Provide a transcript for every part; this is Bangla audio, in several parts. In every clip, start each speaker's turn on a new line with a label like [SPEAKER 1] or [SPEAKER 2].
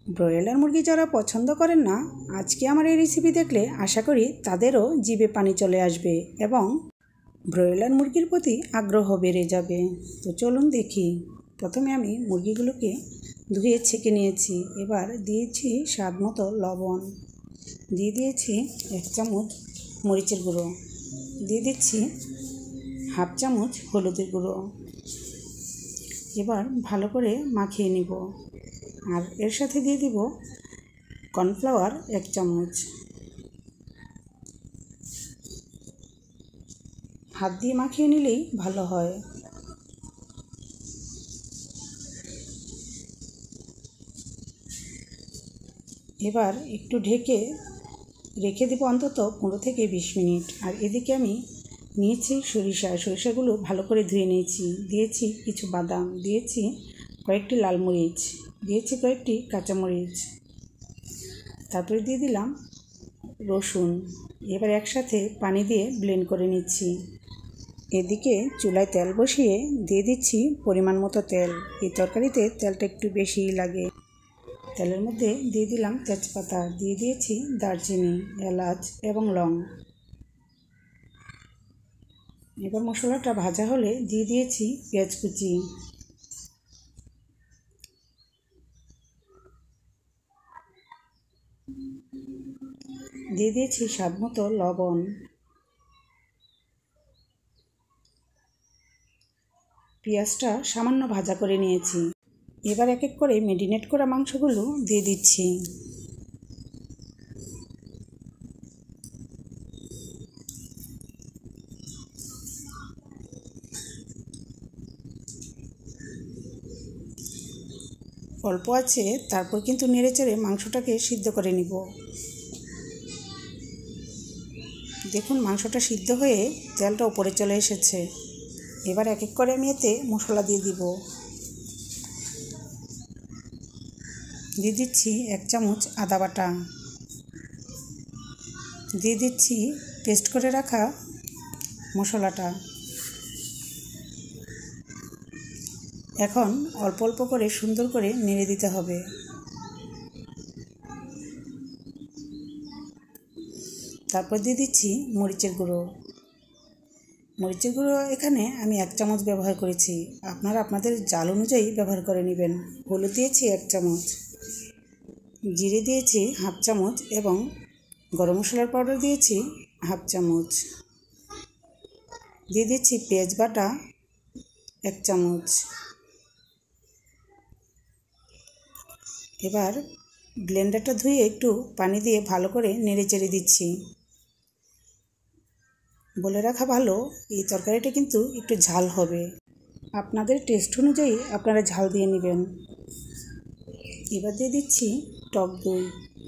[SPEAKER 1] ব্রয়লার মুরগি যারা পছন্দ করেন না, আজকে আমার এই রেসিপি দেখলে আশা করি তাদেরও জিভে পানি চলে আসবে এবং ব্রয়লার মুরগির প্রতি আগ্রহ বেড়ে যাবে। তো চলুন দেখি। প্রথমে আমি মুরগিগুলোকে ধুয়ে ছেঁকে নিয়েছি। এবার দিয়েছি স্বাদ মতো লবণ, দিয়ে দিয়েছি 1 চামচ মরিচের গুঁড়ো, দিয়ে দিচ্ছি 1/2 চামচ হলুদের গুঁড়ো। এবার ভালো করে মাখিয়ে নিব। আর এর সাথে দিয়ে দিব কর্নফ্লাওয়ার 1 চামচ। হাত দিয়ে মাখিয়ে নিলেই ভালো হয়। এবার একটু ঢেকে রেখে দেব অন্তত 15 থেকে 20 মিনিট। আর এদিকে আমি নিয়েছি সরিষাগুলো ভালো করে ধুয়ে নিয়েছি। দিয়েছি কিছু বাদাম, দিয়েছি কয়েকটি লাল মরিচ, দিয়েছি কয়েকটি কাঁচামরিচ, তারপরে দিয়ে দিলাম রসুন। এবার একসাথে পানি দিয়ে ব্লেন্ড করে নিচ্ছি। এদিকে চুলায় তেল বসিয়ে দিয়ে দিচ্ছি পরিমাণ মতো তেল। এই তরকারিতে তেলটা একটু বেশিই লাগে। তেলের মধ্যে দিয়ে দিলাম তেজপাতা, দিয়ে দিয়েছি দারচিনি, এলাচ এবং লং। এবার মশলাটা ভাজা হলে দিয়ে দিয়েছি পেঁয়াজ কুচি, দিয়ে দিয়েছি স্বাদ মতো লবণ। পেঁয়াজটা সামান্য ভাজা করে নিয়েছি। এবার এক এক করে ম্যারিনেট করা মাংসগুলো দিয়ে দিচ্ছি। অল্প আছে, তারপর কিন্তু নেড়েচেড়ে মাংসটাকে সিদ্ধ করে নিব। দেখুন মাংসটা সিদ্ধ হয়ে তেলটা উপরে চলে এসেছে। এবার এক এক করে আমি এতে মশলা দিয়ে দিব। দিয়ে দিচ্ছি 1 চামচ আদা বাটা, দিয়ে দিচ্ছি পেস্ট করে রাখা মশলাটা। এখন অল্প অল্প করে সুন্দর করে নেড়ে দিতে হবে। তারপর দিয়ে দিচ্ছি মরিচের গুঁড়ো। মরিচের গুঁড়ো এখানে আমি 1 চামচ ব্যবহার করেছি, আপনারা আপনাদের জাল অনুযায়ী ব্যবহার করে নেবেন। হলুদ দিয়েছি 1 চামচ, জিরে দিয়েছি 1/2 চামচ এবং গরম মশলার পাউডার দিয়েছি 1/2 চামচ। দিয়ে দিচ্ছি পেঁয়াজ বাটা 1 চামচ। এবার ব্লেন্ডারটা ধুয়ে একটু পানি দিয়ে ভালো করে নেড়ে চেড়ে দিচ্ছি। বলে রাখা ভালো, এই তরকারিটা কিন্তু একটু ঝাল হবে। আপনাদের টেস্ট অনুযায়ী আপনারা ঝাল দিয়ে নেবেন। এবার দিয়ে দিচ্ছি টক দই।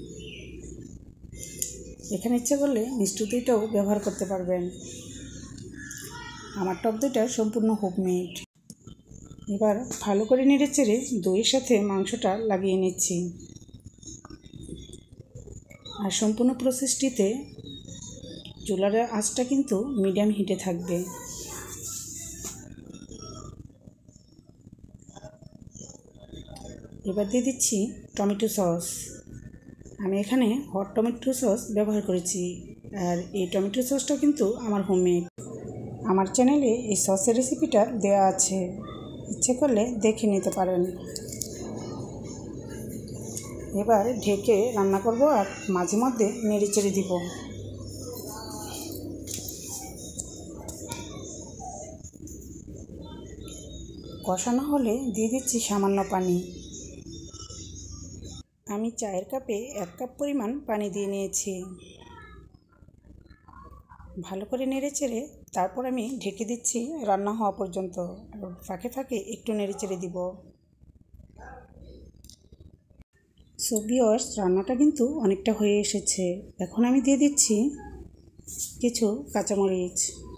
[SPEAKER 1] এখানে ইচ্ছে করলে মিষ্টি দইটাও ব্যবহার করতে পারবেন। আমার টক দইটা সম্পূর্ণ হোমমেড। এবার ভালো করে নেড়ে চেড়ে দইয়ের সাথে মাংসটা লাগিয়ে নিচ্ছি। আর সম্পূর্ণ প্রসেসটিতে চুলার আঁচটা কিন্তু মিডিয়াম হিটে থাকবে। এবার দিয়ে দিচ্ছি টমেটো সস। আমি এখানে হট টমেটো সস ব্যবহার করেছি। আর এই টমেটো সসটা কিন্তু আমার হোমমেড। আমার চ্যানেলে এই সসের রেসিপিটা দেওয়া আছে, ইচ্ছে করলে দেখে নিতে পারেন। এবার ঢেকে রান্না করব আর মাঝে মধ্যে নেড়ে চেড়ে দিব। কষানো হলে দিয়ে দিচ্ছি সামান্য পানি। আমি চায়ের কাপে 1 কাপ পরিমাণ পানি দিয়ে নিয়েছি। ভালো করে নেড়ে চেড়ে তারপর আমি ঢেকে দিচ্ছি রান্না হওয়া পর্যন্ত। ফাঁকে ফাঁকে একটু নেড়ে চেড়ে দিব। সো ভিউয়ার্স, রান্নাটা কিন্তু অনেকটা হয়ে এসেছে। এখন আমি দিয়ে দিচ্ছি কিছু কাঁচামরিচ।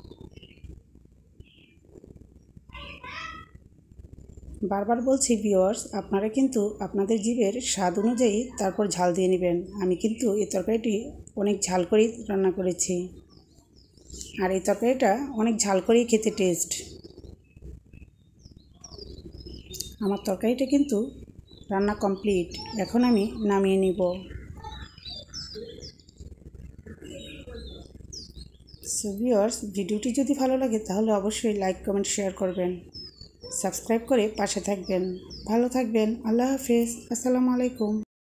[SPEAKER 1] বারবার বলছি ভিউয়ার্স, আপনারা কিন্তু আপনাদের জিভের স্বাদ অনুযায়ী তারপর ঝাল দিয়ে নেবেন। আমি কিন্তু এই তরকারিটি অনেক ঝাল করেই রান্না করেছি। আর এই তরকারিটা অনেক ঝাল করেই খেতে টেস্ট। আমার তরকারিটা কিন্তু রান্না কমপ্লিট। এখন আমি নামিয়ে নিব। সো ভিউয়ার্স, ভিডিওটি যদি ভালো লাগে তাহলে অবশ্যই লাইক, কমেন্ট, শেয়ার করবেন। সাবস্ক্রাইব করে পাশে থাকবেন। ভালো থাকবেন। আল্লাহ হাফেজ। আসসালামু আলাইকুম।